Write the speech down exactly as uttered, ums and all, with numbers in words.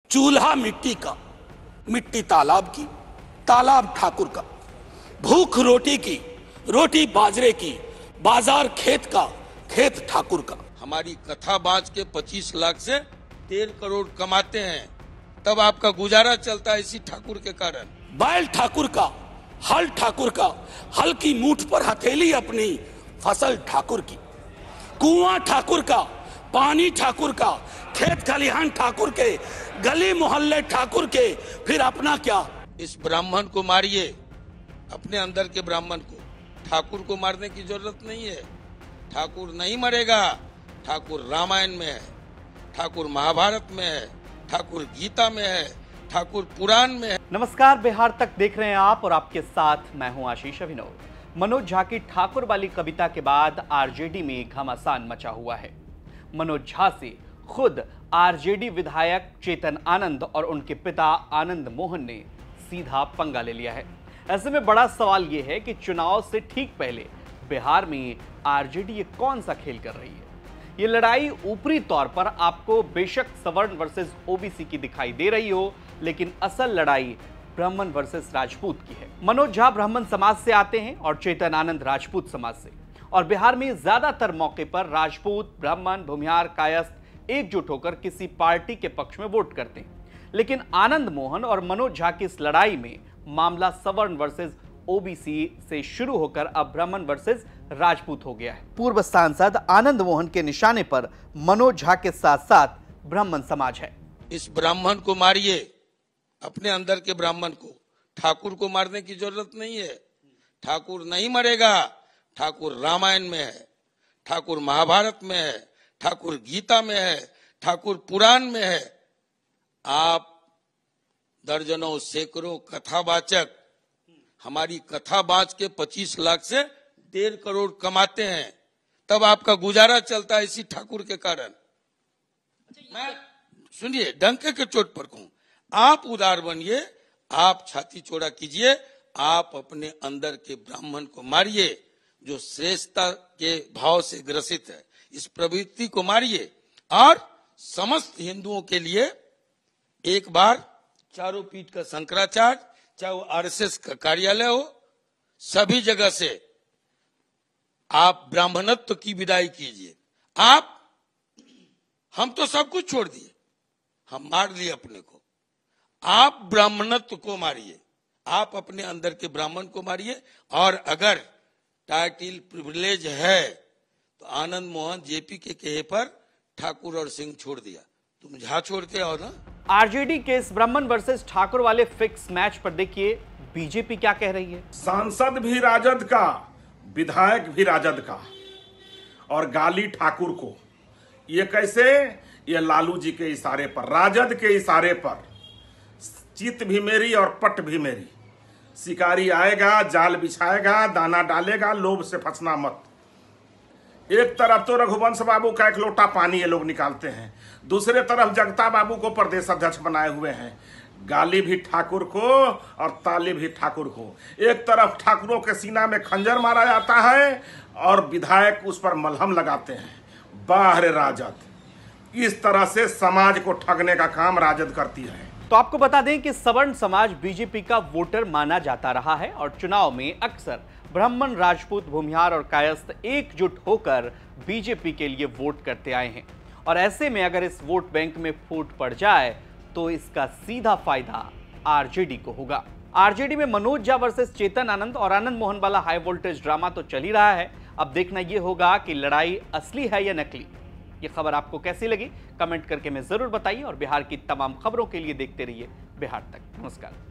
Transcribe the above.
चूल्हा मिट्टी का, मिट्टी तालाब की, तालाब ठाकुर का, भूख रोटी की, रोटी बाजरे की, बाजार खेत का, खेत ठाकुर का। हमारी कथा बाज के पच्चीस लाख से डेढ़ करोड़ कमाते हैं, तब आपका गुजारा चलता है इसी ठाकुर के कारण। बैल ठाकुर का, हल ठाकुर का, हल की मूठ पर हथेली अपनी, फसल ठाकुर की, कुआं ठाकुर का, पानी ठाकुर का, खेत खलिहान ठाकुर के, गली मोहल्ले ठाकुर के, फिर अपना क्या। इस ब्राह्मण को मारिए, अपने अंदर के ब्राह्मण को। ठाकुर को मारने की जरूरत नहीं है। ठाकुर नहीं मरेगा। ठाकुर रामायण में है, ठाकुर महाभारत में है, ठाकुर गीता में है, ठाकुर पुराण में है। नमस्कार, बिहार तक देख रहे हैं आप और आपके साथ मैं हूं आशीष अभिनव। मनोज झा की ठाकुर वाली कविता के बाद आरजेडी में घमासान मचा हुआ है। मनोज झा से खुद आरजेडी विधायक चेतन आनंद और उनके पिता आनंद मोहन ने सीधा पंगा ले लिया है। ऐसे में बड़ा सवाल यह है कि चुनाव से ठीक पहले बिहार में आरजेडी ये कौन सा खेल कर रही है। ये लड़ाई ऊपरी तौर पर आपको बेशक सवर्ण वर्सेस ओबीसी की दिखाई दे रही हो, लेकिन असल लड़ाई ब्राह्मण वर्सेस राजपूत की है। मनोज झा ब्राह्मण समाज से आते हैं और चेतन आनंद राजपूत समाज से, और बिहार में ज्यादातर मौके पर राजपूत, ब्राह्मण, भूमिहार, कायस्थ एकजुट होकर किसी पार्टी के पक्ष में वोट करते हैं। लेकिन आनंद मोहन और मनोज झा की इस लड़ाई में मामला सवर्ण वर्सेस ओबीसी से शुरू होकर अब ब्राह्मण वर्सेस राजपूत हो गया है। पूर्व सांसद आनंद मोहन के निशाने पर मनोज झा के साथ साथ ब्राह्मण समाज है। इस ब्राह्मण को मारिए, अपने अंदर के ब्राह्मण को। ठाकुर को मारने की जरूरत नहीं है। ठाकुर नहीं मरेगा। ठाकुर रामायण में है, ठाकुर महाभारत में है, ठाकुर गीता में है, ठाकुर पुराण में है। आप दर्जनों सैकड़ों कथावाचक हमारी कथा बाज के पच्चीस लाख से डेढ़ करोड़ कमाते हैं, तब आपका गुजारा चलता है इसी ठाकुर के कारण। मैं सुनिए, डंके के चोट पर कहूं, आप उदार बनिए, आप छाती चौड़ा कीजिए, आप अपने अंदर के ब्राह्मण को मारिए जो श्रेष्ठता के भाव से ग्रसित है। इस प्रवृत्ति को मारिए और समस्त हिंदुओं के लिए एक बार चारों पीठ का शंकराचार्य, चाहे वो आरएसएस का कार्यालय हो, सभी जगह से आप ब्राह्मणत्व की विदाई कीजिए। आप हम तो सब कुछ छोड़ दिए, हम मार लिए अपने को। आप ब्राह्मणत्व को मारिए, आप अपने अंदर के ब्राह्मण को मारिए। और अगर टाइटल प्रिविलेज है तो आनंद मोहन जेपी के कहे पर ठाकुर और सिंह छोड़ दिया, तुम झा छोड़ के आओ ना। आरजेडी के इस ब्राह्मण वर्सेस ठाकुर वाले फिक्स मैच पर देखिए बीजेपी क्या कह रही है। सांसद भी राजद का, विधायक भी राजद का, और गाली ठाकुर को। ये कैसे? ये लालू जी के इशारे पर, राजद के इशारे पर। चित भी मेरी और पट भी मेरी। शिकारी आएगा, जाल बिछाएगा, दाना डालेगा, लोभ से फंसना मत। एक तरफ तो रघुवंश बाबू का एक लोटा पानी ये लोग निकालते हैं, दूसरे तरफ जगता बाबू को प्रदेश अध्यक्ष बनाए हुए हैं। गाली भी ठाकुर को और ताली भी ठाकुर को। एक तरफ ठाकुरों के सीना में खंजर मारा जाता है और विधायक उस पर मलहम लगाते हैं। बाहर राजद, इस तरह से समाज को ठगने का काम राजद करती है। तो आपको बता दें कि सवर्ण समाज बीजेपी का वोटर माना जाता रहा है और चुनाव में अक्सर ब्राह्मण, राजपूत, भूमिहार और कायस्थ एकजुट होकर बीजेपी के लिए वोट करते आए हैं। और ऐसे में अगर इस वोट बैंक में फूट पड़ जाए तो इसका सीधा फायदा आरजेडी को होगा। आरजेडी में मनोज झा वर्सेस चेतन आनंद और आनंद मोहन वाला हाई वोल्टेज ड्रामा तो चल ही रहा है। अब देखना यह होगा कि लड़ाई असली है या नकली। ये खबर आपको कैसी लगी कमेंट करके हमें जरूर बताइए और बिहार की तमाम खबरों के लिए देखते रहिए बिहार तक। नमस्कार।